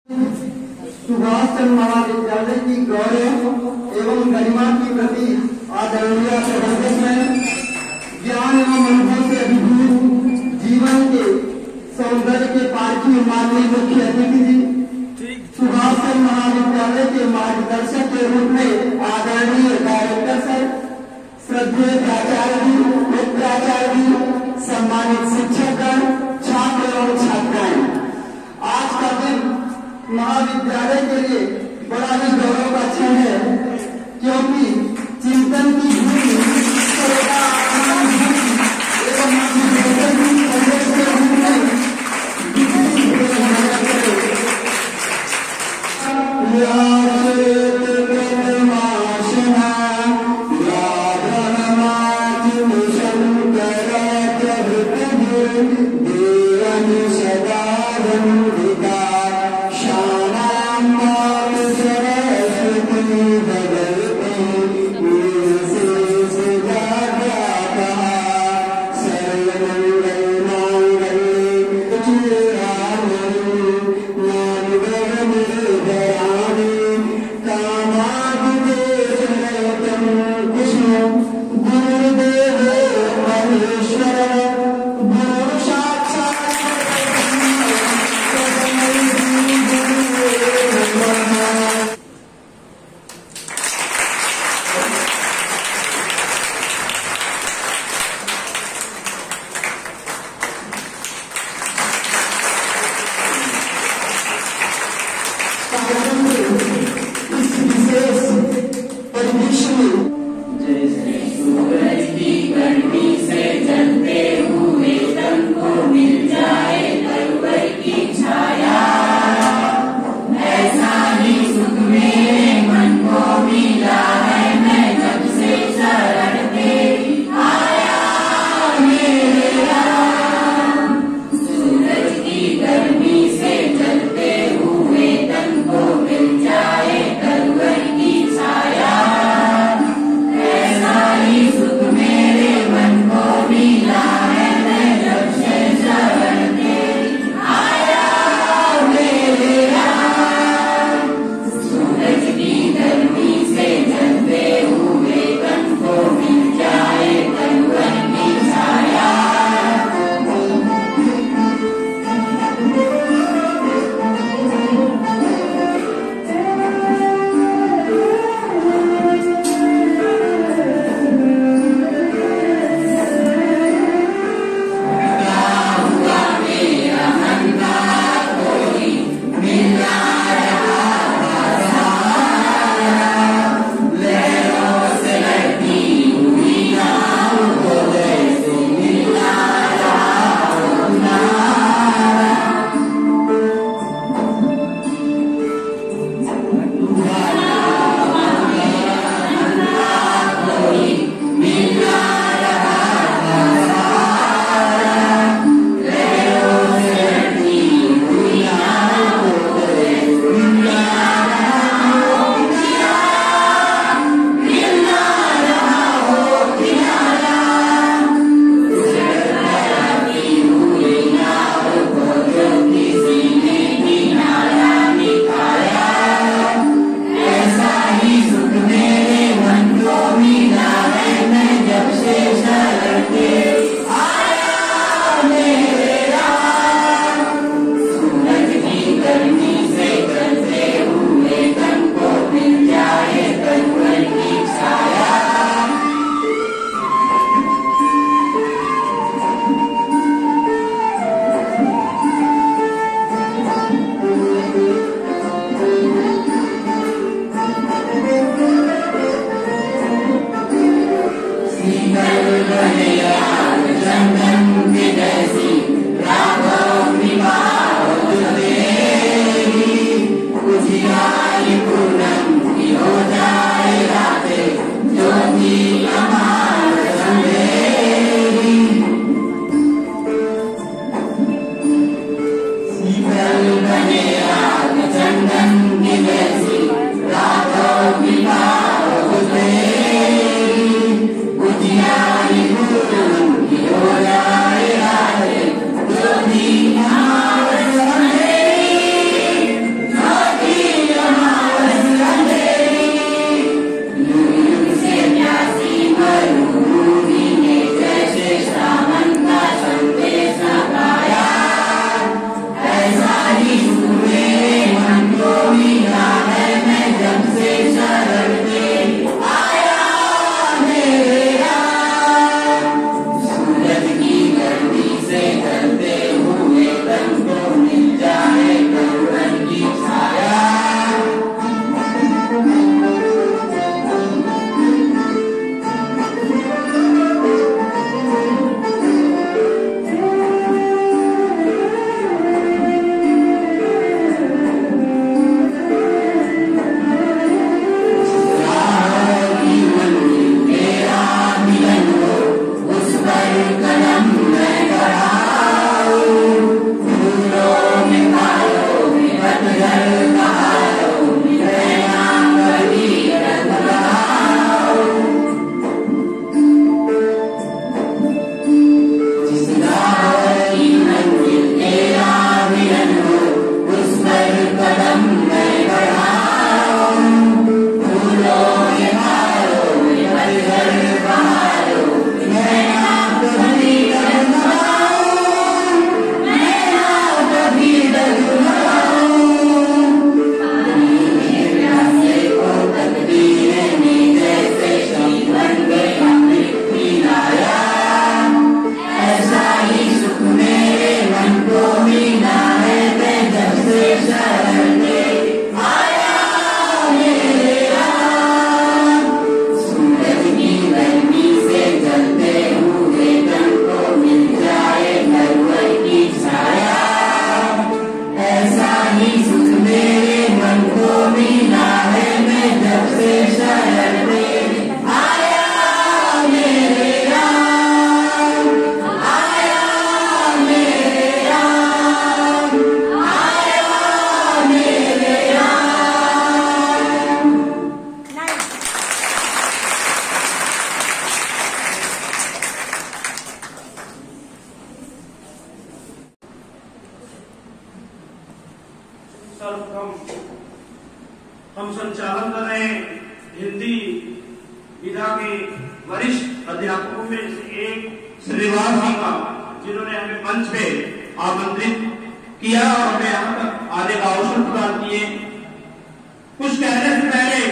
सुभाष चंद्र महाविद्यालय की गौरव एवं गरिमा की प्रति आदरणीय प्रबंधक में ज्ञान एवं अनुभव से अभिभूत जीवन के सौंदर्य के पारखी माननीय मुख्य अतिथि जी, सुभाष चंद्र महाविद्यालय के मार्गदर्शक के रूप में आदरणीय डायरेक्टर सर, श्रद्धेय प्राचार्य जी, उप प्राचार्य जी, सम्मानित शिक्षकगण, छात्र एवं छात्राएं, आज का दिन महाविद्यालय के लिए बड़ा ही गौरव का क्षण है, क्योंकि चिंतन की भूमि हम संचालन कर रहे हैं हिंदी विधा के वरिष्ठ अध्यापकों में से एक श्रीवास जी का, जिन्होंने हमें मंच पे आमंत्रित किया और हमें यहाँ तक आने का अवसर प्रदान किए। कुछ कहने से पहले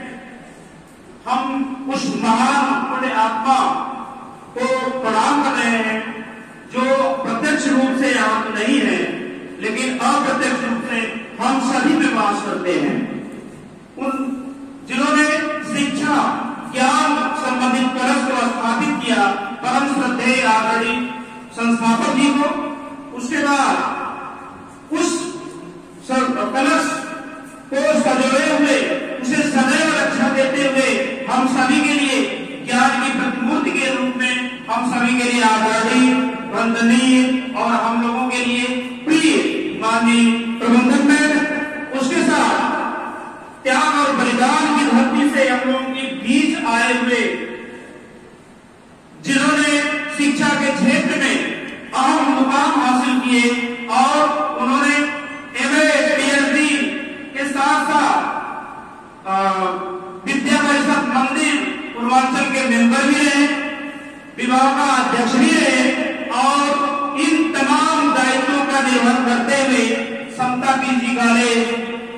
हम उस महान पुण्य आत्मा को प्रणाम कर रहे हैं जो प्रत्यक्ष रूप से यहाँ तो नहीं है, लेकिन अप्रत्यक्ष रूप से हम सभी में वास करते हैं। उन जिन्होंने शिक्षा ज्ञान संबंधित कलश को स्थापित किया, परम श्रद्धेय आदरणीय संस्थापक जी को, उसके बाद उस कलश को सजोए हुए उसे सदैव रक्षा देते हुए हम सभी के लिए ज्ञान की प्रतिमूर्ति के रूप में हम सभी के लिए आदरणीय, वंदनीय और हम लोगों के लिए प्रिय माननीय प्रबंधक में, उसके साथ त्याग और बलिदान की धरती से हम लोगों के बीच आए हुए जिन्होंने शिक्षा के क्षेत्र में अहम मुकाम हासिल किए और उन्होंने एमए पीएचडी के साथ साथ विद्या परिषद मंदिर पूर्वांचल के मेंबर भी रहे, विभाग का अध्यक्ष भी रहे और इन तमाम दायित्वों का निर्वहन करते हुए समता पीजी कॉलेज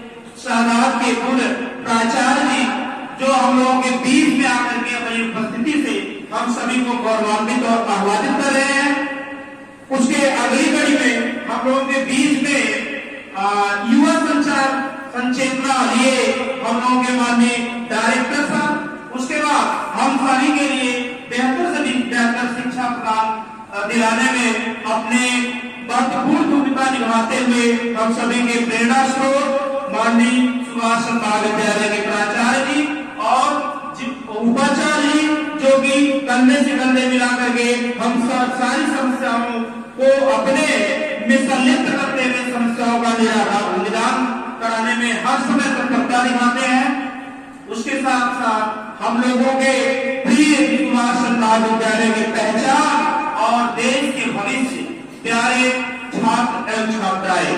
शहनाज के पूर्व प्राचार्य जी जो हम लोगों के बीच में आकर के अपनी उपस्थिति से हम सभी को गौरवान्वित और आह्लादित कर रहे हैं। उसके अगली कड़ी में हम लोगों के बीच में युवा संचार संचेतना लिए हम लोगों के माननीय डायरेक्टर साहब, उसके बाद हम सभी के लिए बेहतर से बेहतर शिक्षा प्रदान दिलाने में अपने महत्वपूर्ण भूमिका निभाते हुए हम सभी के प्रेरणा स्रोत माननीय सुभाष महाविद्यालय के प्राचार्य जी और उपाचार्य जी जो कि कंधे से कंधे मिला करके हम सारी समस्याओं को अपने में संलिप्त करते हुए समस्याओं का निदान कराने में हर समय तत्परता दिखाते हैं। उसके साथ साथ हम लोगों के प्रिय सुभाष महाविद्यालय की पहचान और देश के भविष्य प्यारे छात्र एवं छात्राएं,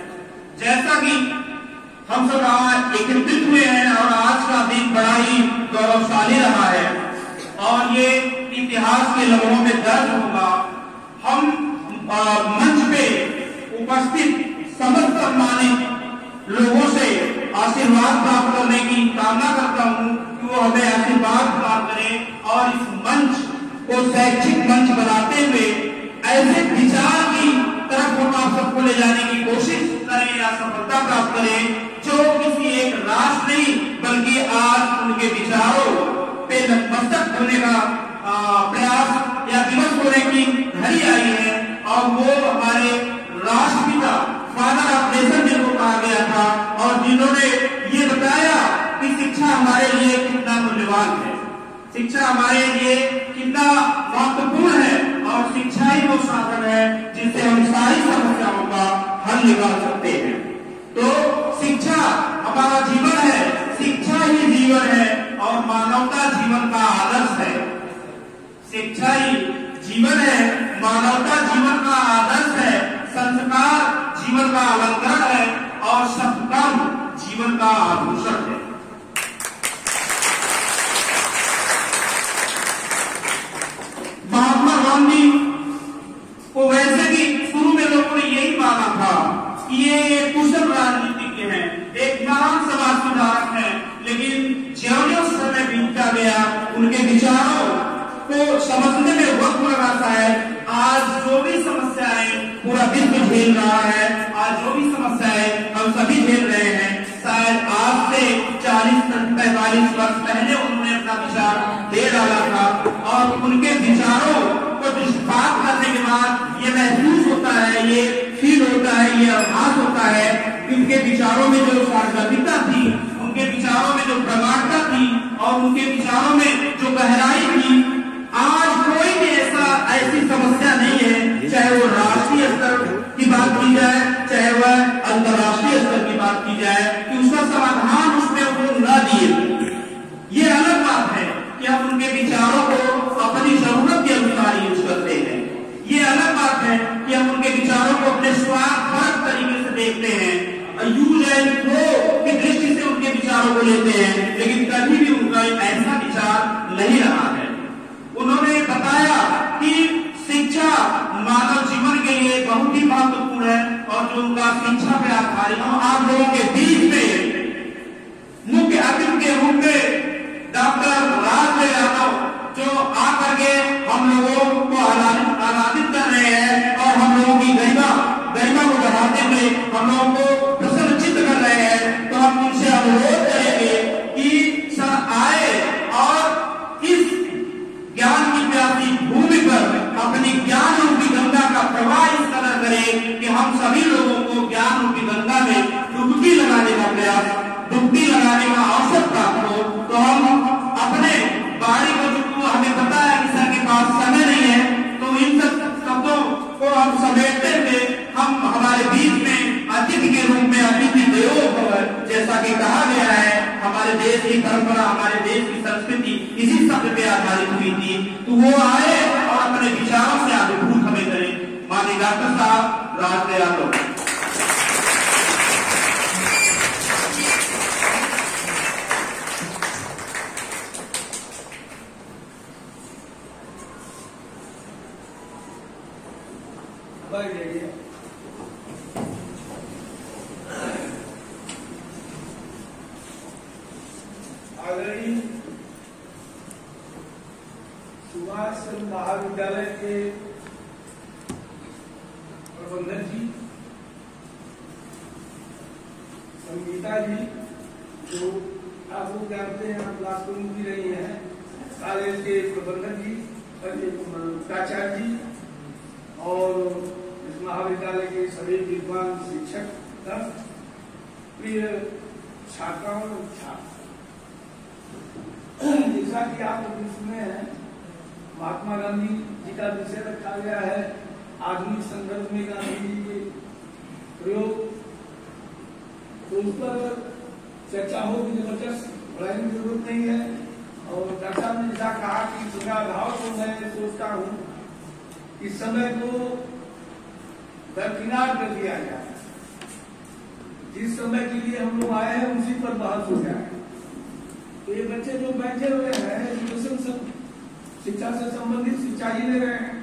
जैसा कि हम सब आज एकत्रित हुए हैं और आज का दिन बड़ा ही गौरवशाली रहा है और ये इतिहास के लम्हों में दर्ज होगा। हम मंच पे उपस्थित समस्त सम्मानित लोगों से आशीर्वाद प्राप्त करने की कामना करता हूँ कि वो हमें आशीर्वाद प्राप्त करें और इस मंच को शैक्षिक मंच बनाते हुए ऐसे विचार की तरफ हम आप सबको ले जाने की कोशिश करें या सफलता प्राप्त करें जो किसी एक राष्ट्र नहीं बल्कि आज उनके विचारों पे नतमस्तक होने का प्रयास या दिवस होने की घड़ी आई है और वो हमारे राष्ट्रपिता फादर ऑफ नेशन जिनको कहा गया था और जिन्होंने ये बताया कि शिक्षा हमारे लिए कितना मूल्यवान है, शिक्षा हमारे लिए कितना महत्वपूर्ण है और शिक्षा ही वो साधन है जिससे हम सारी समस्याओं का हल निकाल सकते हैं। तो शिक्षा हमारा जीवन है, शिक्षा ही जीवन है और मानवता जीवन का आदर्श है। शिक्षा ही जीवन है, मानवता जीवन का आदर्श है, संस्कार जीवन का अलंकार है और सत्कर्म जीवन का आभूषण है। महात्मा गांधी को वैसे भी शुरू में लोगों ने यही माना था कि ये कुशल राजनीतिज्ञ हैं, एक महान समाज सुधारक हैं, लेकिन ज्यों-ज्यों समय बीतता गया उनके विचारों को समझने में वक्त लगा सा है। आज जो भी समस्याएं पूरा विश्व झेल रहा है, आज जो भी समस्याएं हम सभी झेल रहे हैं, शायद आज से 40-45 वर्ष पहले उन्होंने अपना विचार दे डाला था और उनके विचारों को दृष्टिपात करने के बाद ये महसूस होता है, ये फील होता है, ये आभास होता है कि उनके विचारों में जो सार्वजनिकता थी, उनके विचारों में जो प्रमाणता थी जो गहराई थी, आज कोई भी ऐसी समस्या नहीं है, चाहे वो राष्ट्रीय स्तर की बात की जाए, चाहे वह अंतर्राष्ट्रीय स्तर की बात की जाए, कि उसका समाधान उसमें वो न दिए। ये अलग बात है कि हम उनके विचारों को अपनी जरूरत के अनुसार यूज करते हैं। ये अलग बात है कि हम उनके विचारों को अपने स्वार्थपरक तरीके से देखते हैं, यूज एंड थ्रो की दृष्टि से उनके विचारों को लेते हैं, लेकिन कभी भी उनका ऐसा विचार नहीं रहा है। उन्होंने बताया कि शिक्षा मानव जीवन के लिए बहुत ही महत्वपूर्ण है और जो उनका शिक्षा पे आधारित आप लोगों के बीच में मुख्य अतिथि के रूप में डॉक्टर राज यादव जो आकर के हम लोगों को आराधित कर रहे हैं और हम लोगों की गरिमा को बढ़ाते हुए हम लोगों को प्रसन्नचित्त कर रहे हैं, तो हम उनसे अनुरोध करेंगे कि सर आए और इस ज्ञान की प्यासी भूमि पर अपनी ज्ञान रूपी गंगा का प्रवाह इस कदर करें कि हम सभी लोगों को ज्ञान रूपी गंगा में डुबकी लगाने का प्रयास, डुबकी लगाने का अवसर प्राप्त हो। तो हम अपने बाड़ी को, जो हमें पता है कि सर के पास समय नहीं है, तो इन सब शब्दों को हम समेटते हुए हम हमारे बीच में अतिथि के रूप में अतिथि देवो भव, जैसा कि कहा गया है, हमारे देश की परंपरा, हमारे देश की संस्कृति इसी शब्द पे आधारित हुई थी, तो वो आए और अपने विचारों से अभिभूत हमें करें। माननीय डॉक्टर साहब राज यादव। आदरणीय सुभाष चंद्र महाविद्यालय के प्रबंधक जी, संगीता जी, जो आप लोग जानते हैं, आप क्लास रूम भी रही हैं, कॉलेज के प्रबंधक जी, प्राचार्य जी और इस महाविद्यालय के सभी विद्वान शिक्षक, प्रिय छात्राओं और छात्र, जैसा कि आप लोग सुने हैं, महात्मा गांधी जी का विषय रखा गया है आधुनिक संदर्भ में गांधी जी के प्रयोग, तो उस पर चर्चा होगी, जबरदस्त बढ़ाने की जरूरत नहीं है। और डॉक्टर ने जैसा कहा कि सुझाव को मैं सोचता हूँ कि समय को दरकिनार कर दिया जाए, जिस समय के लिए हम लोग आए हैं उसी पर बहस हो जाए। तो ये बच्चे जो बैठे हुए हैं, एजुकेशन सब शिक्षा से संबंधित शिक्षा ही ले रहे हैं,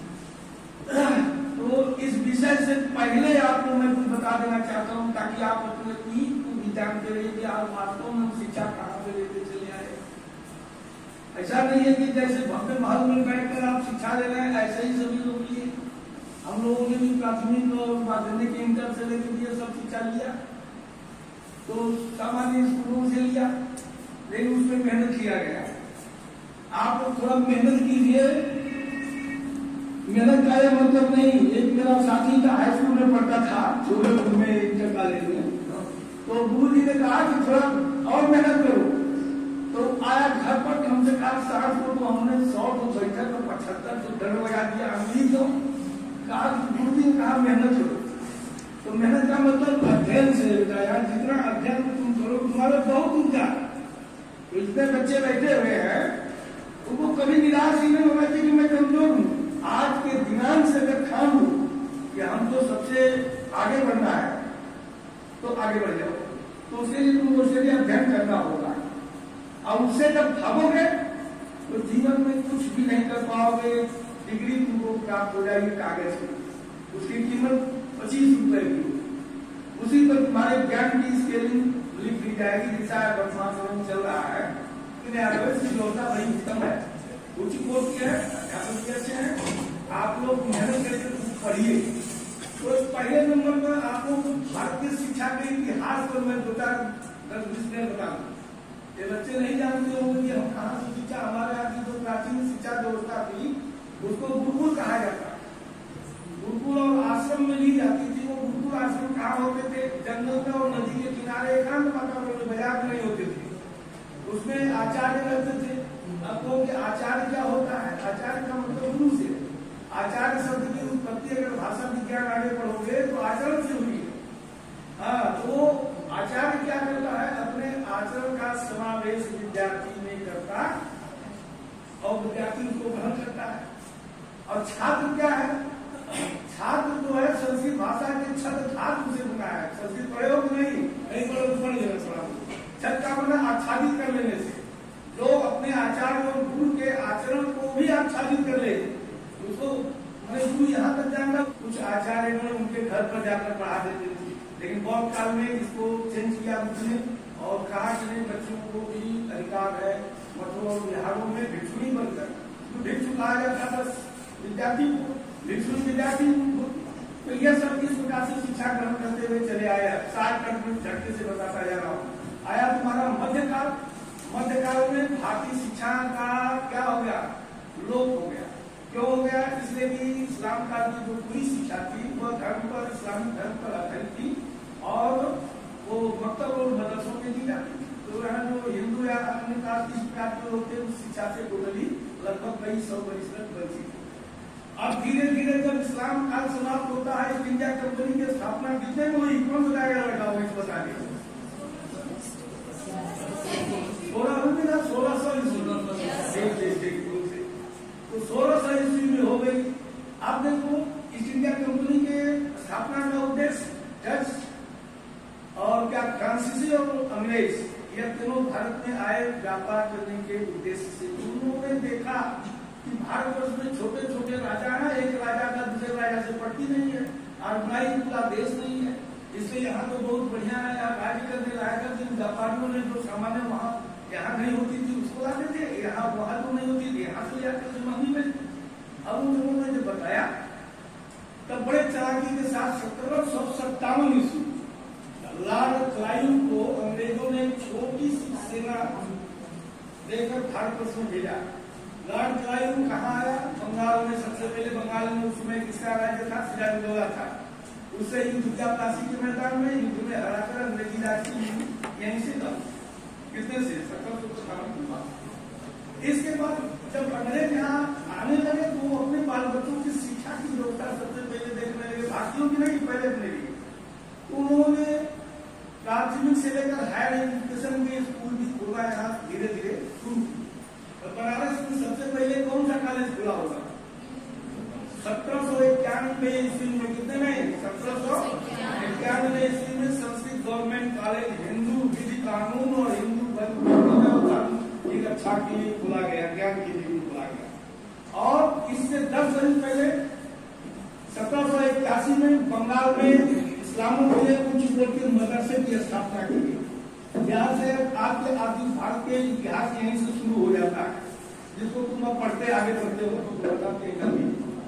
तो इस विषय से पहले आपको मैं कुछ बता देना चाहता हूँ, ताकि आप अपने ईद को भी जानते रहिए कि आप वास्तव में शिक्षा कहाँ से लेते चले आए। ऐसा नहीं है कि जैसे भव्य महल में बैठकर आप शिक्षा ले रहे हैं, ऐसे ही सभी लोग लिए। हम लोगों ने भी प्राथमिक और माध्यमिक इंटर से लेकर सब शिक्षा लिया, तो सामान्य स्कूलों से लिया, लेकिन उसमें मेहनत किया गया। आप लोग थोड़ा मेहनत कीजिए। मेहनत का यह मतलब नहीं, एक मेरा साथी का हाई स्कूल में पढ़ता था, जोधपुर में इंटर कॉलेज में, तो गुरु जी ने कहा कि थोड़ा और मेहनत करो, तो आया घर पर कम से कम 60 को, तो हमने 100 को बैठा तो 75 तो डर लगा दिया। अमीर तो कहा, गुरु जी ने कहा मेहनत करो, तो मेहनत का मतलब अध्ययन से बताया, जितना अध्ययन तुम करो तुम्हारा बहुत ऊंचा। इतने बच्चे बैठे हुए हैं, उनको कभी निराश ही नहीं होगा कि मैं कमजोर हूँ। आज के दिनांक से अगर ठान लूं कि हमको सबसे आगे बढ़ना है, तो आगे बढ़ जाओ। तो उसके लिए तुमको उसके लिए अध्ययन करना होगा, और उससे जब भागोगे तो जीवन में कुछ भी नहीं कर पाओगे। डिग्री तुमको प्राप्त हो जाएगी कागज की, उसकी कीमत 25 रुपए की, उसी पर तुम्हारे ज्ञान की स्केलिंग लिख दी जाएगी। जैसा वर्तमान समय में चल रहा है, योजना बड़ी उत्तम है, उच्च कोर्स की है, अध्यापक भी अच्छे हैं। आप लोग मेहनत करके पढ़िए। तो पहले नंबर पर आपको भारतीय शिक्षा के इतिहास पर मैं 10-20 मिनट बता दूं। ये बच्चे नहीं जानते होंगे कि हम कहाँ से शिक्षा, हमारे यहाँ की जो प्राचीन शिक्षा व्यवस्था थी उसको गुरुकुल कहा जाता। गुरुकुल और आश्रम में ली जाती थी। वो गुरुकुल आश्रम कहाँ होते थे? जंगल में और नदी के किनारे एकांत वातावरण में, बाजार में नहीं होते थे। उसमें आचार्य रहते थे, अब वो कि आचार्य क्या होता है? आचार्य का मतलब गुरु से। आचार्य शब्द की उत्पत्ति अगर भाषा विज्ञान आगे पढ़ोगे तो आचरण से हुई है। हाँ, तो आचार्य क्या करता है? अपने आचरण का समावेश विद्यार्थी में करता और विद्यार्थी उसको ग्रहण करता है। और छात्र क्या है? छात्र जो है संस्कृत भाषा के छद धातु से बना है। संस्कृत प्रयोग नहीं पढ़ लेना थोड़ा। छद का मतलब आच्छादित कर लेने से। जो अपने आचार्य और गुरु के आचरण को भी आच्छादित कर ले उसको गुरु यहाँ तक जानना। कुछ आचार्य ने उनके घर पर जाकर पढ़ा देते थे, लेकिन बहुत काल में इसको चेंज किया उसने और कहा कि नहीं, बच्चों को भी अधिकार है मठों और विहारों में भिक्षुणी बनकर। तो भिक्षु कहा जाता था विद्यार्थी को, भिक्षुणी विद्यार्थी को। तो यह सब इस प्रकार से शिक्षा ग्रहण करते हुए चले आया। 60 मिनट झटके से बताता जा रहा हूँ। आया तुम्हारा मध्यकाल। मध्यकाल में भारतीय शिक्षा का क्या हो गया? लोप हो गया। क्यों हो गया? इसलिए कि इस्लाम काल की जो पूरी शिक्षा थी वह धर्म पर, इस्लामिक धर्म पर आधारित थी और वो मकतब और मदरसों में दी जाती थी। तो यहाँ जो हिंदू या अन्य काल की शिक्षा के लोग थे उस शिक्षा से टोटली लगभग कई 100 वर्ष तक बची। अब धीरे धीरे जब इस्लाम काल समाप्त होता है, ईस्ट इंडिया कंपनी की स्थापना कितने में हुई? कौन बताएगा? लगा हुआ इस बता दें। 1600 तो 1600 ईस्वी में हो गई। अब देखो ईस्ट इंडिया कंपनी के स्थापना का उद्देश्य डच और क्या फ्रांसीसी और अंग्रेज यह तीनों भारत में आए व्यापार करने के उद्देश्य से। उन्होंने देखा कि भारतवर्ष में छोटे छोटे राजा हैं, एक राजा का दूसरे राजा से पड़ती नहीं है, ऑर्गेनाइज पूरा देश नहीं है। इसलिए यहाँ तो बहुत बढ़िया है, यहाँ कार्य करने लायक है। जिन व्यापारियों ने जो सामान्य वहाँ यहाँ नहीं होती थी उसको लाते थे, यहाँ वहाँ तो नहीं होती थी, यहाँ से जाकर मंडी में। अब उन लोगों ने जब बताया तब बड़े चालाकी के साथ 1757 ईस्वी लॉर्ड क्लाइव को अंग्रेजों ने छोटी सी सेना देकर भारतवर्ष में भेजा। लॉर्ड क्लाइव कहाँ आया? बंगाल में। सबसे पहले बंगाल में उस समय किसका राज्य था? सिराजुद्दौला था। उससे युद्ध किया प्लासी के मैदान में, युद्ध में हराकर अंग्रेजी राज की यहीं से था। कितने से? 1757। इसके बाद जब अंग्रेज यहाँ आने लगे तो वो अपने बाल बच्चों की शिक्षा की व्यवस्था सबसे पहले देखने लगे, भारतीयों की नहीं, पहले अपने लिए। तो उन्होंने प्राथमिक से लेकर हायर एजुकेशन के स्कूल भी खुलवा यहाँ धीरे धीरे शुरू की। बनारस में सबसे पहले कौन सा कॉलेज खुला होगा? 1791 ईस्वी में। कितने में? 1791 ईस्वी में संस्कृत गवर्नमेंट कॉलेज हिंदू विधि कानून और हिंदू की रक्षा के लिए खुला गया, ज्ञान के लिए खुला गया। और इससे 10 वर्ष पहले 1781 में बंगाल में इस्लामों के लिए कुछ बोल के मदरसे की स्थापना की गई। यहाँ से आपके आधुनिक भारत के इतिहास यहीं से शुरू हो जाता है, जिसको तुम अब पढ़ते आगे बढ़ते हो तो बताते हैं।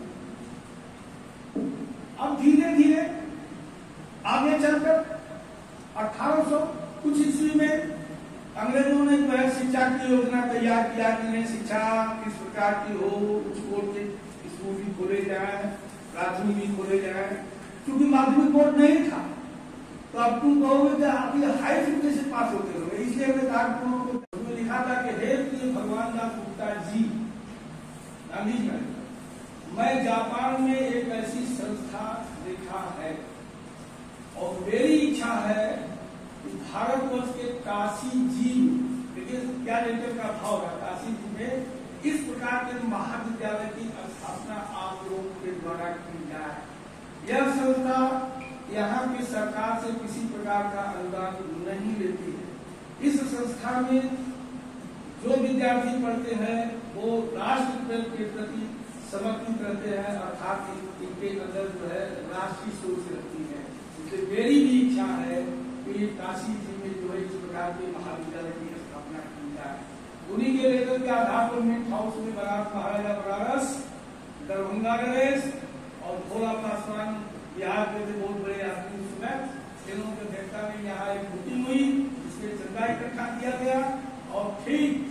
अब धीरे धीरे आगे चलकर 1800 कुछ ईस्वी में अंग्रेजों ने जो है शिक्षा की योजना तैयार किया कि नहीं, शिक्षा किस प्रकार की हो, उच्च कोटि के स्कूल भी खोले जाए, प्राथमिक भी खोले जाए। क्योंकि माध्यमिक बोर्ड नहीं था तो अब तुम कहोगे कि आप ये हाई स्कूल कैसे पास होते हो? इसलिए हमने कहा, लिखा था कि हे प्रिय भगवान दास गुप्ता जी, गांधी जी, मैं जापान में एक ऐसी संस्था देखा है और मेरी इच्छा है कि भारतवर्ष के काशी जी, देखिए क्या लेकर का भाव है, काशी जी में इस प्रकार के महाविद्यालय की स्थापना आप लोगों के द्वारा की जाए। यह संस्था यहाँ की सरकार से किसी प्रकार का अनुदान नहीं लेती है। इस संस्था में जो विद्यार्थी पढ़ते हैं वो राष्ट्र के प्रति समर्पित रहते हैं, अर्थात इनके अंदर जो है राष्ट्रीय सोच रहती है। इसलिए मेरी भी इच्छा है कि काशी जी में जो है इस प्रकार के महाविद्यालय की स्थापना की जाए। उन्हीं के लेकर के आधार पर मिंट हाउस में महाराजा बनारस, दरभंगा नरेश और भोला पासवान बिहार के थे बहुत बड़े आदमी उस समय। इन्हों के देवता में यहाँ एक मीटिंग हुई, इसमें चंदा इकट्ठा किया गया और ठीक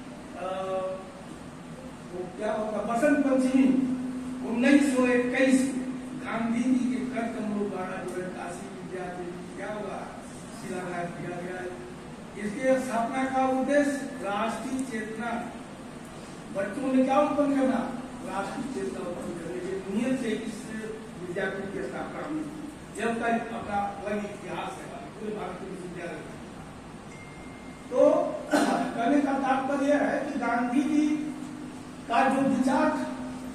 वो क्या होता बसंत पंचमी 1921 गांधी जी के कर कमलों द्वारा जो है काशी विद्यालय क्या हुआ, शिलान्यास किया गया। इसके स्थापना का उद्देश्य राष्ट्रीय चेतना बच्चों में क्या उत्पन्न करना, राष्ट्रीय चेतना उत्पन्न करने के नियत से इस विद्यापीठ की स्थापना हुई। जब तक अपना अलग इतिहास है पूरे भारतीय विश्वविद्यालय का। तो कहने का तात्पर्य है कि गांधी जी का जो विचार था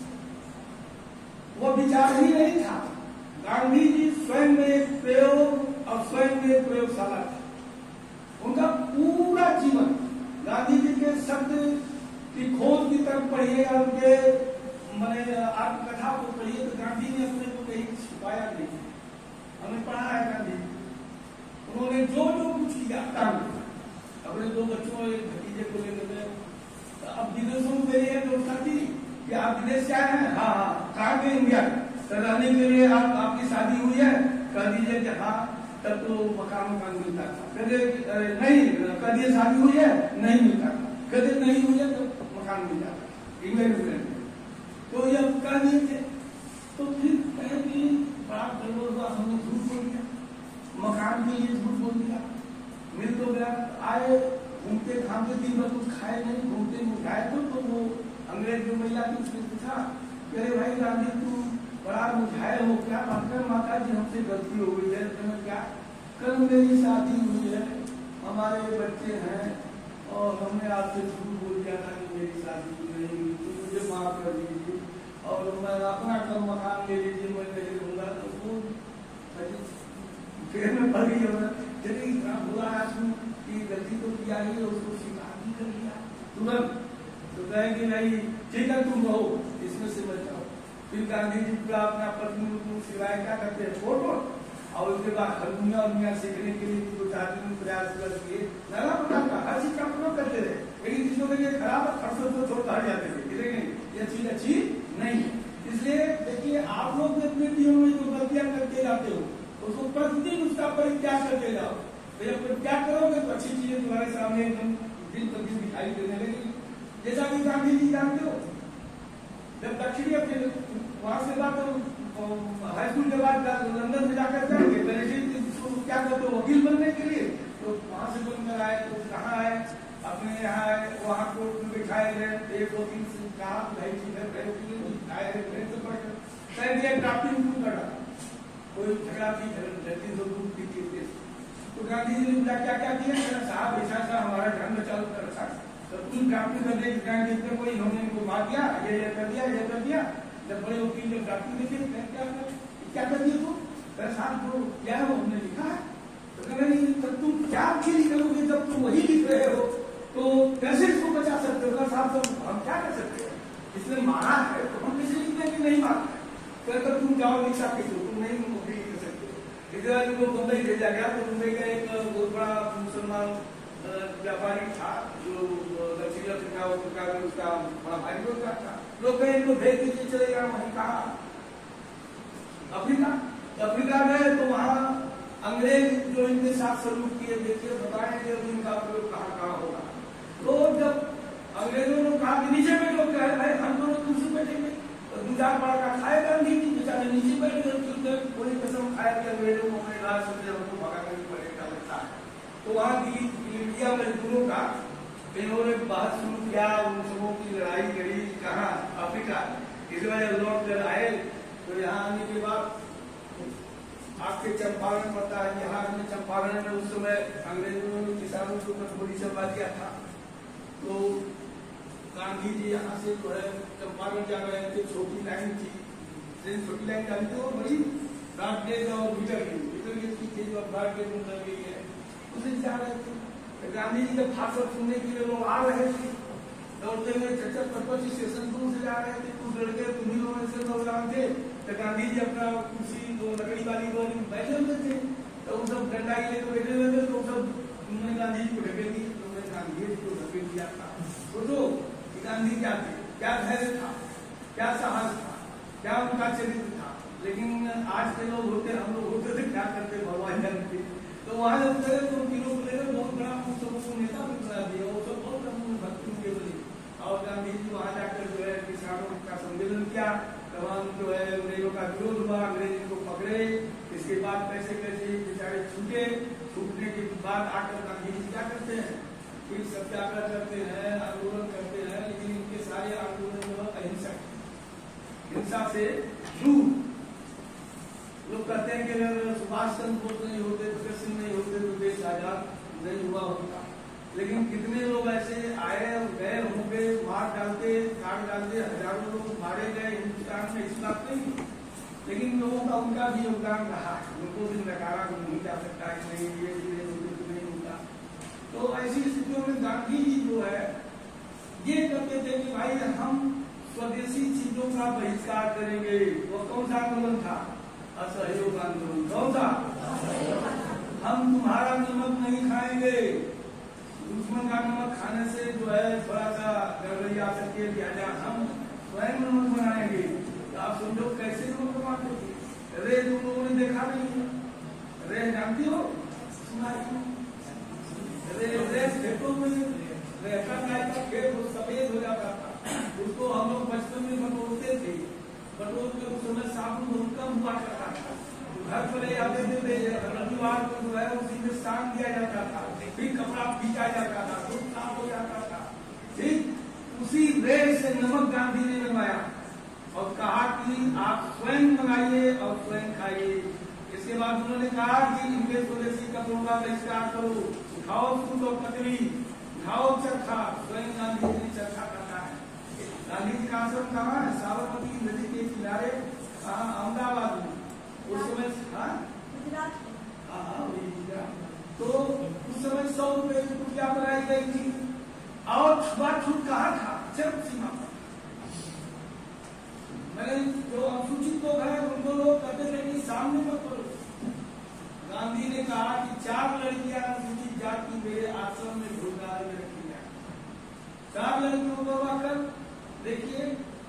वो विचार ही नहीं था। गांधी जी स्वयं में एक प्रयोग और स्वयं में एक प्रयोगशाला था। उनका पूरा जीवन गांधी जी के शब्द की खोज की तरफ पढ़िएगा, उनके मैंने आत्मकथा को पढ़िए तो गांधी ने अपने को कहीं छुपाया नहीं। हमने पढ़ा है गांधी उन्होंने जो जो कुछ किया काम अपने दो बच्चों एक भतीजे को लेकर अब विदेशों में गए हैं तो साथी कि आप विदेश से आए हैं, हाँ हाँ कहाँ गए इंडिया तो रहने के लिए आपकी शादी हुई है, कह दीजिए कि हाँ, तब तो मकान मिलता था। कहते नहीं, कह दिए शादी हुई है, नहीं मिलता था। कहते नहीं हुई है तो मकान मिल जाता था इंग्लैंड में। तो ये कह दिए थे तो फिर कहे कि बड़ा गड़बड़ हुआ, हमने झूठ बोल दिया, मकान के लिए झूठ बोल दिया, मिल तो गया। आए घूमते खामते दिन भर कुछ खाए नहीं, घूमते मुझाए तो वो अंग्रेज जो महिला थी उसने पूछा कि अरे भाई गांधी तुम बड़ा मुझाए हो क्या? माता जी हमसे गलती हो गई है। क्या? कल मेरी शादी हुई है, हमारे बच्चे हैं और हमने आपसे झूठ बोल दिया था कि मेरी शादी नहीं हुई, तो मुझे माफ कर दीजिए और मैं अपना कल मकान ले लीजिए, मैं नहीं लूंगा। तो वो फिर में भर गई चलिए इतना बुरा आदमी की गलती तो किया ही, उसको स्वीकार भी कर लिया तुरंत। तो कहेंगे नहीं ठीक है तुम रहो, इसमें से बच जाओ। फिर गांधी जी का अपना पत्नी को सिवाय क्या करते हैं फोटो, और उसके बाद हरमुनिया और मियाँ सीखने के लिए दो चार दिन प्रयास करके नाना प्रकार का हर चीज का प्रयोग करते रहे, लेकिन चीजों के लिए खराब खर्चों को छोड़ हट जाते थे, लेकिन ये चीज अच्छी नहीं। इसलिए देखिए आप लोग अपने जीवन में जो गलतियां करते जाते हो उसको प्रतिदिन उसका परित्याग करते जाओ। तो जब परित्याग करोगे तो अच्छी चीजें तुम्हारे सामने एकदम दिन प्रतिदिन दिखाई देने लगेगी। जैसा कि गांधी जी जानते हो, जब दक्षिणी अफ्रीका वहां से बात हाई स्कूल के बाद लंदन में जाकर जाएंगे क्या करते हो वकील बनने के लिए, तो वहां से बनकर आए तो कहाँ आए, अपने यहाँ आए, वहाँ कोर्ट में बिठाए गए। एक वकील से कहा भाई ठीक है ड्राफ्टिंग क्यों कर रहा, कोई झगड़ा थी झगड़ती तो गांधी जी ने बोला क्या क्या किया, साहब ऐसा हमारा ढंग चालू कर रखा तो तुम ड्राफ्टिंग करने के कोई हमने इनको मार दिया, ये कर दिया। जब बड़े वकील ने ड्राफ्टिंग देखिए क्या कर दिया तुम, साहब जो क्या है वो हमने लिखा है। तो कह रहे तो तुम क्या अकेली करोगे जब तुम वही लिख रहे हो तो कैसे इसको बचा सकते हो? साहब तो हम क्या कर सकते हैं, इसने मारा है तो हम किसी लिखने की नहीं मारते। कहकर तुम जाओ लिख सकते हो, तुम नहीं नौकरी कर सकते हो। इधर को मुंबई भेजा गया तो मुंबई का एक बहुत बड़ा मुसलमान व्यापारी था जो दक्षिण अफ्रीका में उसका बड़ा भारी रोजगार था। लोग कहे इनको भेज दीजिए चलेगा, वहीं कहा अफ्रीका गए तो वहाँ अंग्रेज जो इनके साथ सलूट किए, देखिए बताएंगे इनका प्रयोग कहाँ होगा। तो जब अंग्रेजों ने कहा कि नीचे बैठो, कहे भाई हम दोनों कुर्सी बैठेंगे, तो दूसरा बड़ा का खाए गांधी जी बेचारे नीचे बैठ गए, कोई कसम खाया कि अंग्रेजों को हमने राज समझे हमको भगा करनी पड़ेगा लगता है। तो वहाँ इंडिया मजदूरों का इन्होंने बात शुरू किया, उन सबों की लड़ाई करी, कहाँ अफ्रीका। इस वजह लौट कर आए तो यहाँ आने के बाद आपके चंपारण पड़ता है, यहाँ में चंपारण में उस समय अंग्रेजों ने किसानों के ऊपर गोली चलवा दिया था। तो गांधी जी यहाँ से जो है चंपारण जा रहे थे, छोटी लाइन थी, ट्रेन छोटी लाइन जाती थी और बड़ी ब्रॉड गेज और मीटर गेज की थी जो ब्रॉड गेज में लग गई है, उसे जा रहे थे। तो गांधी जी का भाषण सुनने के लिए लोग आ रहे थे, दौड़ते हुए 55 स्टेशन दूर से जा रहे थे, कुछ लड़के तुम्ही लोगों से नौजवान थे। तो गांधी जी अपना कुर्सी जो लकड़ी वाली वो बैठे हुए थे, तो उन सब डंडा के लिए बैठे हुए थे, तो सब उन्होंने गांधी जी को ढकेल दी, तो उन्होंने गांधी जी को ढकेल दिया था। सोचो गांधी क्या थे, क्या धैर्य था, क्या साहस था, क्या उनका चरित्र था। लेकिन आज के लोग होते, हम लोग होते थे क्या करते भगवान जानते। तो वहां जब चले तो तीनों को लेकर बहुत बड़ा सबको नेता भी बना दिया, वो सब बहुत भक्ति के बने। और गांधी जी वहां जाकर जो है किसानों का सम्मेलन किया, तमाम जो है अंग्रेजों का विरोध हुआ, अंग्रेज इनको पकड़े। इसके बाद कैसे कैसे बेचारे छूटे, छूटने के बाद आकर गांधी जी क्या करते हैं, फिर सत्याग्रह करते हैं, आंदोलन करते हैं, लेकिन इनके सारे अहिंसा से दूर। लोग कहते हैं कि अगर सुभाष चंद्र बोस नहीं होते, भगत सिंह नहीं होते तो देश आजाद नहीं हुआ होता। लेकिन कितने लोग ऐसे आए और गए होंगे, मार डालते, काट डालते, हजारों लोग मारे गए हिंदुस्तान में, इस बात नहीं। लेकिन लोगों का उनका भी योगदान रहा है, उनको भी नकारा नहीं जा सकता है, नहीं ये नहीं होता। तो ऐसी स्थितियों में गांधी जी जो है ये कहते थे कि भाई हम स्वदेशी चीजों का बहिष्कार करेंगे। वो कौन सा आंदोलन था? असहयोग आंदोलन। कौन सा? हम तुम्हारा नमक नहीं खाएंगे, दुश्मन का नमक खाने से जो है थोड़ा सा गड़बड़ी आ सकती है, लिहाजा हम स्वयं नमक बनाएंगे। तो आप समझो कैसे नमक बनाते थे। रे तुम लोगों ने देखा नहीं, रे जानती हो? सुना रे खेतों में रहता था, खेत सफेद हो जाता था, उसको हम लोग बचपन में बटोरते थे। बटोर के उस समय साबुन बहुत कम हुआ करता था, घर चले जाते थे, रविवार को जो है उसी में स्नान किया जाता था, फिर कपड़ा पीटा जाता था, दूध साफ हो जाता था। ठीक उसी रेल से नमक गांधी ने मंगाया और कहा कि आप स्वयं मंगाइए और स्वयं खाइए। इसके बाद उन्होंने कहा कि इनके स्वदेशी कपड़ों का बहिष्कार करो, खाओ सूट और पतली, खाओ चरखा। स्वयं गांधी जी ने चरखा काटा है। गांधी जी का आश्रम कहाँ है? साबरमती नदी के किनारे, अहमदाबाद में। उस समय तो उस समय 100 रुपए की रुपया बनाई गई थी और छुआछूत कहाँ था? चरम सीमा पर। मैंने जो अनुसूचित लोग हैं उनको लोग कहते थे कि सामने मत करो। गांधी ने कहा कि 4 लड़कियां अनुसूचित जाति मेरे आश्रम में भोजनालय में रखी जाए। 4 लड़कियों को आकर देखिए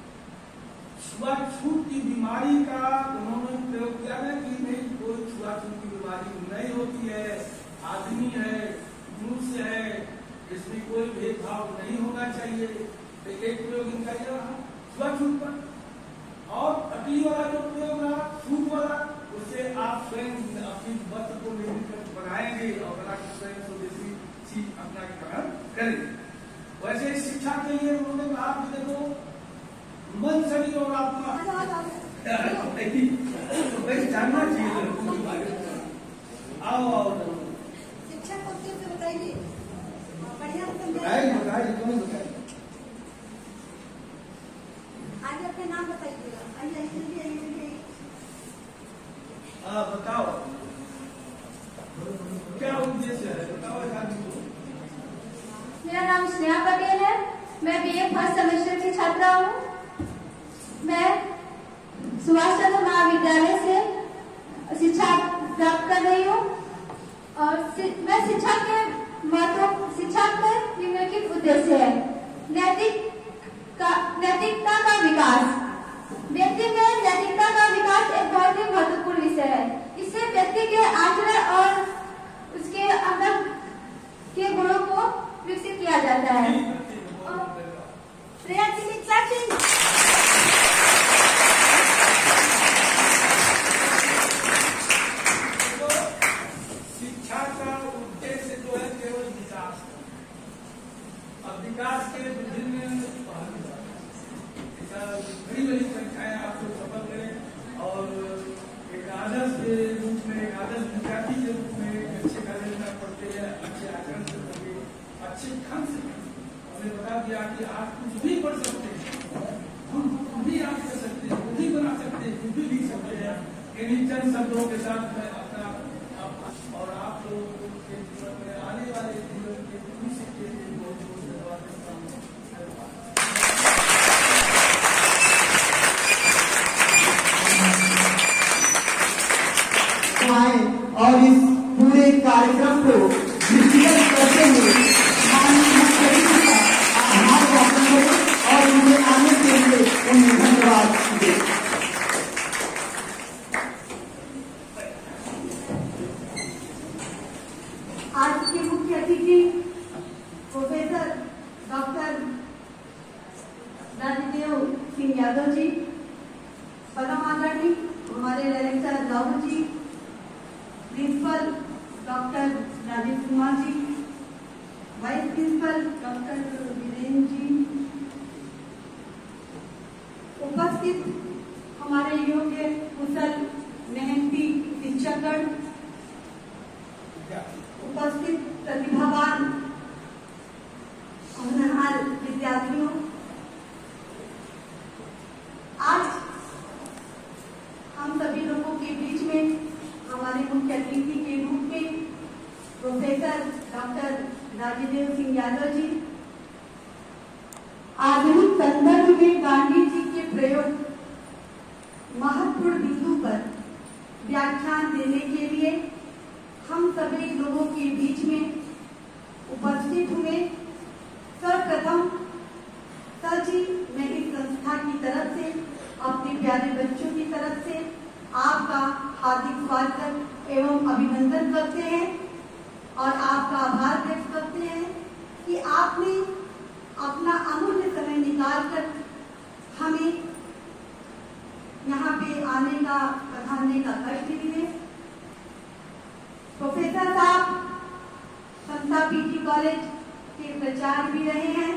छुआछूत की बीमारी का उन्होंने प्रयोग किया ना कि नहीं, कोई छुआछूत की बीमारी नहीं होती है, आदमी है, मनुष्य है, इसमें कोई भेदभाव नहीं होना चाहिए। तो एक प्रयोग इनका यह रहा छुआछूत पर। और अटी वाला जो प्रयोग रहा छूट वाला, उससे आप स्वयं अपनी वस्त्र को निर्मित बनाएंगे और बना के स्वयं स्वदेशी चीज अपना ग्रहण करेंगे। वैसे शिक्षा के लिए उन्होंने कहा कि देखो मन, शरीर और आत्मा जानना चाहिए। आओ शिक्षा को बताइए, बढ़िया बताइए। आगे अपने नाम बताइएगा। बताओ क्या उद्देश्य है, बताओ। मेरा नाम स्नेहा पटेल है, मैं बीए फर्स्ट सेमेस्टर की छात्रा हूँ। मैं सुभाष चंद्र महाविद्यालय से शिक्षा प्राप्त कर रही हूँ और मैं शिक्षा के महत्व, शिक्षा के निम्नलिखित उद्देश्य है। नैतिकता का विकास। व्यक्ति में नैतिकता का विकास एक बहुत ही महत्वपूर्ण विषय है। इससे व्यक्ति के आचरण और उसके अंदर के गुणों को विकसित किया जाता है। शिक्षा का उद्देश्य जो है केवल विकास। अब विकास के विभिन्न बड़ी बड़ी संख्याएं आप लोग सफल करें और एक आदर्श के रूप में, एक आदर्श विद्यार्थी के रूप में अच्छे कॉलेज में पढ़ते हैं, अच्छे आचरण से पढ़े, अच्छे ढंग से। हमने बता दिया कि आप कुछ भी पढ़ सकते हैं, कुछ भी आप कर सकते हैं, कुछ भी बना सकते हैं, कुछ भी लिख सकते हैं। इन्हीं चंद शब्दों के साथ मैं अपना और आप लोगों के जीवन में आने वाले जीवन के भविष्य के लिए बहुत बहुत धन्यवाद देता हूँ। और इस पूरे कार्यक्रम को विस्तृत करते हुए आभार व्यक्त करें और उन्हें आने के लिए उन्हें धन्यवाद दें। आज के मुख्य अतिथि प्रोफेसर डॉक्टर राजदेव सिंह यादव जी, पदम आदरणीय हमारे director Rahul ji, principal doctor Rajeev Kumar ji, vice principal doctor Virendra ji, उपस्थित विद्यार्थियों, आज हम सभी लोगों के बीच में हमारे मुख्य अतिथि के रूप में प्रोफेसर डॉक्टर राजेदेव सिंह यादव जी आधुनिक संदर्भ में गांधी जी के प्रयोग महत्वपूर्ण बिंदु पर व्याख्यान देने के लिए हम सभी लोगों के बीच में उपस्थित हुए। सर्वप्रथम सर जी, मैं इस संस्था की तरफ से अपने प्यारे बच्चों की तरफ से आपका हार्दिक स्वागत एवं अभिनंदन करते हैं और आपका आभार व्यक्त करते हैं कि आपने अपना अमूल्य समय निकालकर हमें यहाँ पे आने का पधारने का कष्ट लिए। प्रोफेसर साहब समता पीजी कॉलेज के प्राचार्य भी रहे हैं,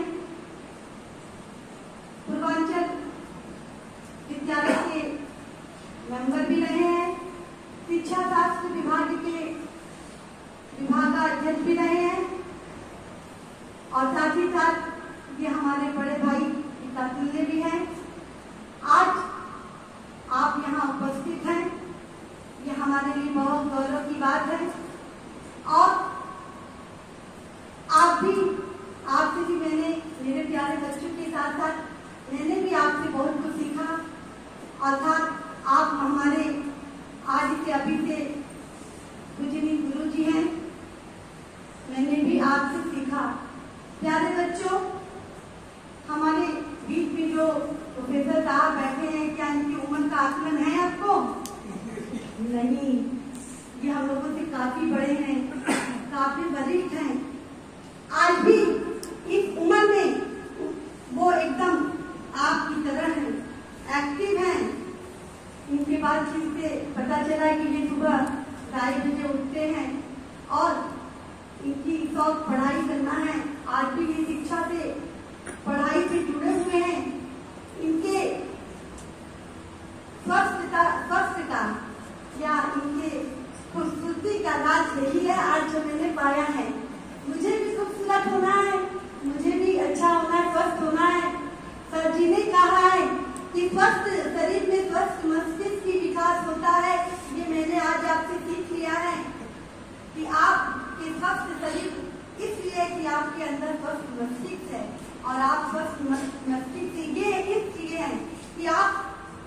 पूर्वांचल विद्यालय के मेंबर भी रहे हैं, शिक्षा शास्त्र विभाग के विभागाध्यक्ष भी रहे हैं और साथ ही साथ ये हमारे बड़े भाई पिता तुल्य भी हैं। आज आप यहाँ उपस्थित हैं, ये हमारे लिए बहुत गौरव की बात है और आपसे भी मैंने, मेरे प्यारे बच्चों के साथ साथ मैंने भी आपसे बहुत कुछ सीखा। अर्थात आप हमारे आज से अभी से पूजनीय गुरु जी हैं, मैंने भी आपसे सीखा। प्यारे बच्चों, हमारे बीच में जो प्रोफेसर साहब बैठे हैं, क्या इनकी उम्र का आकलन है आपको? नहीं, ये हम लोगों से काफी बड़े हैं, काफी वरिष्ठ हैं। आज भी इस उम्र में वो एकदम आपकी तरह हैं, एक्टिव हैं। इनके बाद से पता चला कि ये सुबह 2:30 बजे उठते हैं और इनकी शौक पढ़ाई करना है। आज भी ये शिक्षा से, पढ़ाई से जुड़े हुए हैं। इनके स्वस्थता या इनके खूबसूरती का राज यही है आज जो मैंने पाया है। मुझे भी खूबसूरत होना है, मुझे भी अच्छा होना है, स्वस्थ होना है। सर जी ने कहा है कि स्वस्थ शरीर में स्वस्थ मस्तिष्क की विकास होता है। ये मैंने आज आपसे सीख लिया है कि आपके स्वस्थ शरीर इसलिए कि आपके अंदर स्वस्थ मस्तिष्क है और आप स्वस्थ मस्तिष्क से ये इसलिए है कि आप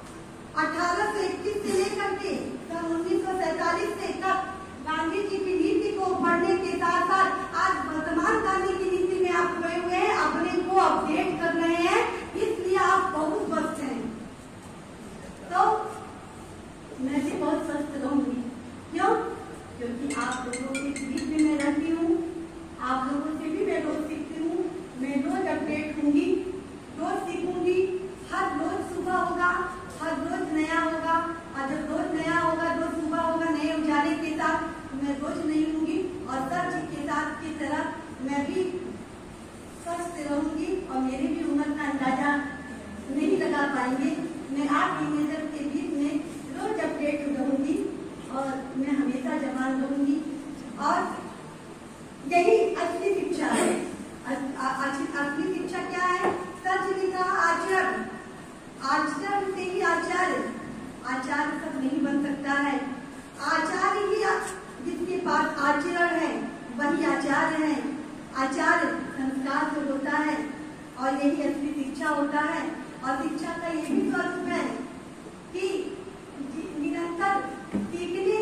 1821 से लेकर के सन 1947 से तक गांधी जी की नीति को पढ़ने के साथ साथ आज वर्तमान गांधी की नीति में आप खोए हुए हैं, अपने को अपडेट कर रहे हैं, इसलिए आप बहुत स्वस्थ हैं। तो मैं भी बहुत स्वस्थ रहूंगी। क्यों? क्योंकि आप लोगों के बीच में मैं रहती हूँ, आप लोगों से भी मैं रोज सीखती हूँ, मैं रोज अपडेट होंगी, रोज सीखूंगी। हर रोज सुबह होगा, हर रोज नया होगा और जब रोज नया होगा, रोज सुबह होगा नए उजाले के साथ, मैं रोज नहीं होंगी और सर जी के साथ की तरह मैं भी स्वस्थ रहूंगी और मेरी भी उम्र का अंदाजा नहीं लगा पाएंगे। मैं आपकी नजर के बीच में रोज अपडेट रहूंगी और मैं हमेशा जवान रहूंगी और यही असली शिक्षा है। असली शिक्षा क्या है? सर जी ने कहा आचरण, आचरण से ही आचार्य, आचार्य सब नहीं बन सकता है। आचार्य ही, जिसके पास आचरण है वही आचार्य है। आचार्य संस्कार से होता है और यही असली शिक्षा होता है। और शिक्षा का ये भी स्वरूप है कि निरंतर सीखने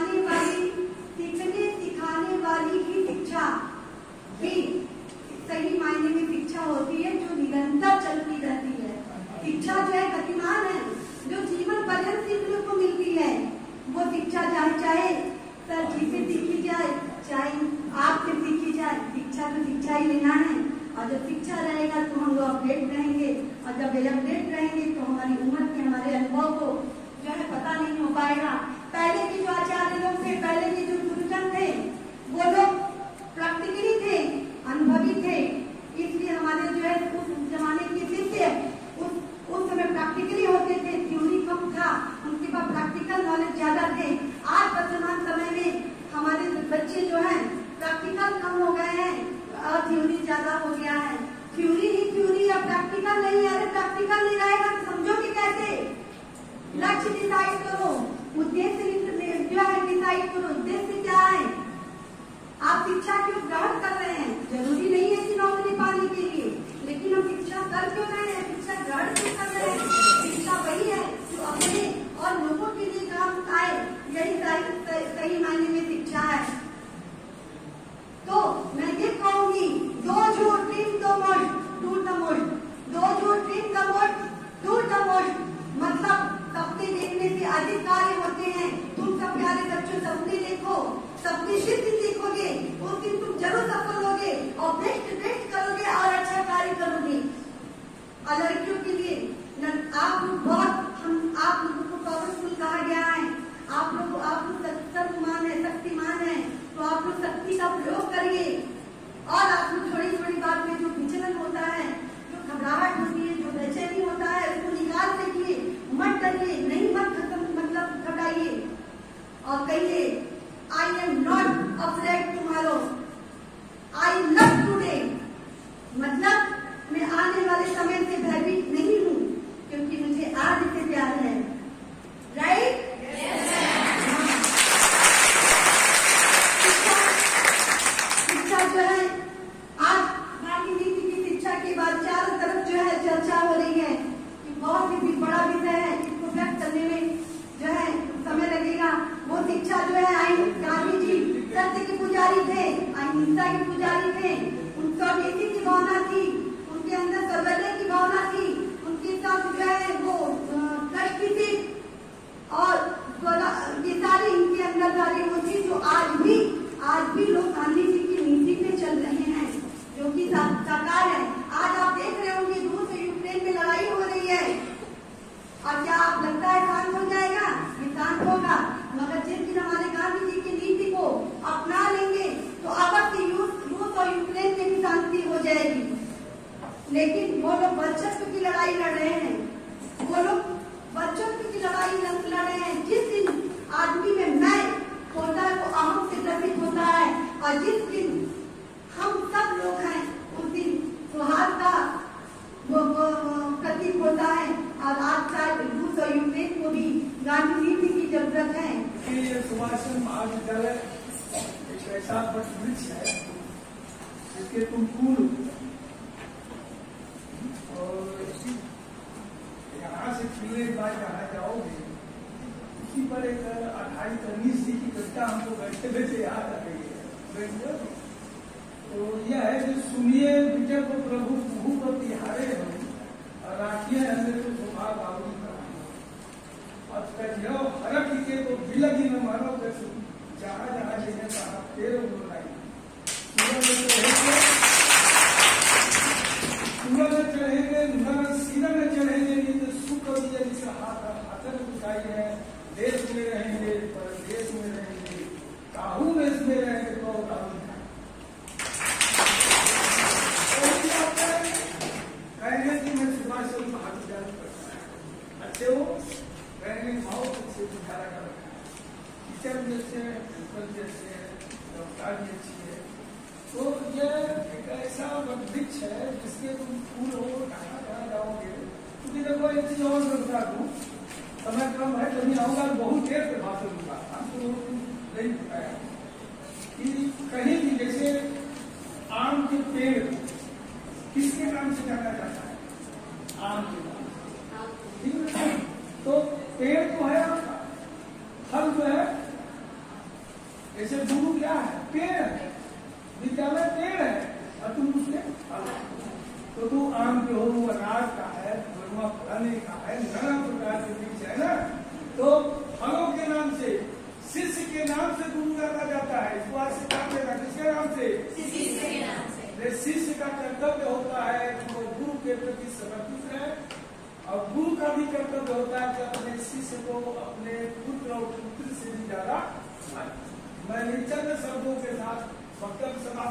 सिखाने वाली ही शिक्षा ही सही मायने में शिक्षा होती है, जो निरंतर चलती रहती है। शिक्षा जो है गतिमान है, जो जीवन पर्यंत सीखने को मिलती है। वो शिक्षा चाहे सर जी से सीखी जाए, चाहे आपसे सीखी जाए, शिक्षा तो शिक्षा ही लेना है। और जब शिक्षा रहेगा तो हम लोग अपडेट रहेंगे और जब अपडेट रहेंगे तो हमारी उम्र के, हमारे अनुभव को जो है पता नहीं हो पाएगा। पहले के जो आचार्य लोग थे, पहले के जो गुरुजन थे, वो लोग प्रैक्टिकली थे, अनुभवी थे, इसलिए हमारे जो है उस जमाने के शिष्य उस समय प्रैक्टिकली होते थे, थ्योरी कम था, उनके पास प्रैक्टिकल नॉलेज ज्यादा थे। आज वर्तमान समय में हमारे बच्चे जो हैं प्रैक्टिकल नहीं है। अरे प्रैक्टिकल नहीं रहेगा तो समझोगे कैसे? लक्ष्य डिसाइड करो, उद्देश्य जो है डिसाइड करो, उद्देश्य क्या है? आप शिक्षा क्यों ग्रहण कर रहे हैं? जरूरी नहीं है कि नौकरी पाने के लिए, लेकिन हम शिक्षा कर क्यों रहे हैं? शिक्षा ग्रहण क्यों कर रहे हैं? शिक्षा वही है जो अपने और लोगों के लिए काम आए, यही सही मायने में शिक्षा है। तो मैं ये कहूंगी, those who dream the most do the most, those who dream the most do the most, मतलब सपने देखने से अधिक कार्य होते हैं। तुम सब प्यारे बच्चों सपने देखो, सपने सिद्ध देखोगे, उस दिन तुम जरूर सफल होगे और बेस्ट करोगे और अच्छा कार्य करोगे। और लड़कियों के लिए आप लोग आप लोगों को पावरफुल कहा गया है। आप लोग शक्तिमान है, तो आप लोग शक्ति का प्रयोग करिए। और आप लोग थोड़ी थोड़ी बात में जो विचलन होता है, जो घबराहट होती है, जो बेचैनी होता है, उसको निकाल देखिए, मत डरिए, नहीं मत मतलब घबराइए और कहिए I am not afraid tomorrow, I love today, मतलब मैं आने वाले समय से भयभीत नहीं हूँ क्योंकि मुझे आज से प्यार है। राइट? शिक्षा जो है आज गांधी नीति की शिक्षा के बाद चारों तरफ जो है चर्चा हो रही है कि बहुत ही बड़ा विषय है, इसको व्यक्त करने में जो है समय लगेगा। वो शिक्षा जो है गांधी जी सत्य के पुजारी थे, अहिंसा के पुजारी थे, उनका नीति की भावना थी, उनके अंदर सर्वोदय की भावना थी, उनके साथ जो है वो कष्ट थी और ये सारी इनके अंदर सारी वो थी जो आज भी लोग गांधी जी की नीति पे चल रहे हैं, जो कि साकार है। आज आप देख रहे होंगे रूस और यूक्रेन में लड़ाई हो रही है, और क्या आप लगता है शांत हो जाएगा? ये शांत होगा, मगर जिस दिन हमारे गांधी जी की नीति को अपना लेंगे तो अवश्य रूस और यूक्रेन में भी शांति हो जाएगी। लेकिन वो लोग वर्चस्व की लड़ाई लड़ रहे हैं, वो लोग वर्चस्व की लड़ाई लड़ रहे हैं। जिस दिन आदमी में मैं होता है वो अहम से ग्रसित होता है, और जिस दिन हम सब लोग हैं उस दिन सौहार्द का प्रतीक होता है। और आज शायद रूस और यूक्रेन को भी गांधी नीति की जरूरत है। ये सुभाष चंद्र महाविद्यालय एक ऐसा वृक्ष है जिसके तुम फूल और यहाँ से खिलने के बाद जहाँ जाओगे उसी पर एक 28-19 की कविता हमको बैठे बैठे याद आ गई है। तो यह है कि सुनिए विजय को प्रभु प्रभु को तिहारे हो और राखिए अंदर को शोभा बाबू और कहियो हरक के तो बिलगी में मानो कैसे जहाँ जहाँ जगह कहा तेरे बुलाई सूरज चढ़ेंगे न सीना में चढ़ेंगे नहीं तो सुख और जिसे हाथन उठाई है। देश में रहेंगे परदेश में रहेंगे, काहू में इसमें रहेंगे तो काहू कहेंगे कि मैं सुभाष चंद्र महाविद्यालय पढ़ता है। अच्छे हो कहेंगे बहुत अच्छे सुधारा कर रखा है, टीचर भी अच्छे हैं, प्रिंसिपल भी अच्छे हैं, व्यवस्था भी अच्छी है। तो यह एक ऐसा वृक्ष है जिसके तुम फूल हो कहाँ जाओगे। क्योंकि देखो एक चीज और बता दूं, समय कम है कभी आऊंगा बहुत देर से भाषण दूंगा, हमको नहीं बताया कि कहीं भी जैसे आम के पेड़ किसके नाम से जाना जाता है? आम के नाम। ठीक है, तो पेड़ तो है आपका, फल जो है जैसे गुरु क्या है? पेड़ है, विद्यालय पेड़ है और तुम उसके फल। तो तू आम के हो, अनाज का है, फलाने का है, नाना प्रकार के बीज है ना। तो फलों के नाम से, शिष्य के नाम से गुरु जाना जाता है। इस बात से क्या लेगा? किसके नाम से? शिष्य के नाम से। शिष्य का कर्तव्य होता है कि वो गुरु के प्रति समर्पित है, और गुरु का भी कर्तव्य होता है कि अपने शिष्य को अपने पुत्र और पुत्री से भी ज्यादा। मैं निचंद शब्दों के साथ वक्तव्य